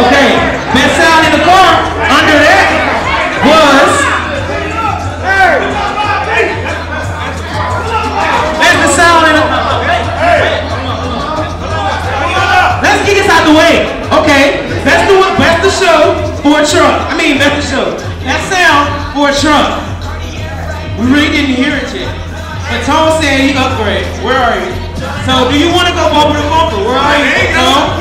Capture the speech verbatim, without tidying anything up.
Okay, best sound in the car under that was. That's the sound in the. Let's get this out the way. Okay, let's do it. Best the show for a truck. I mean, best the show. That sound for a truck. We really didn't hear it yet. But Tone said he upgraded. Where are you? So, do you want to go bumper to bumper? Where are you, Tone?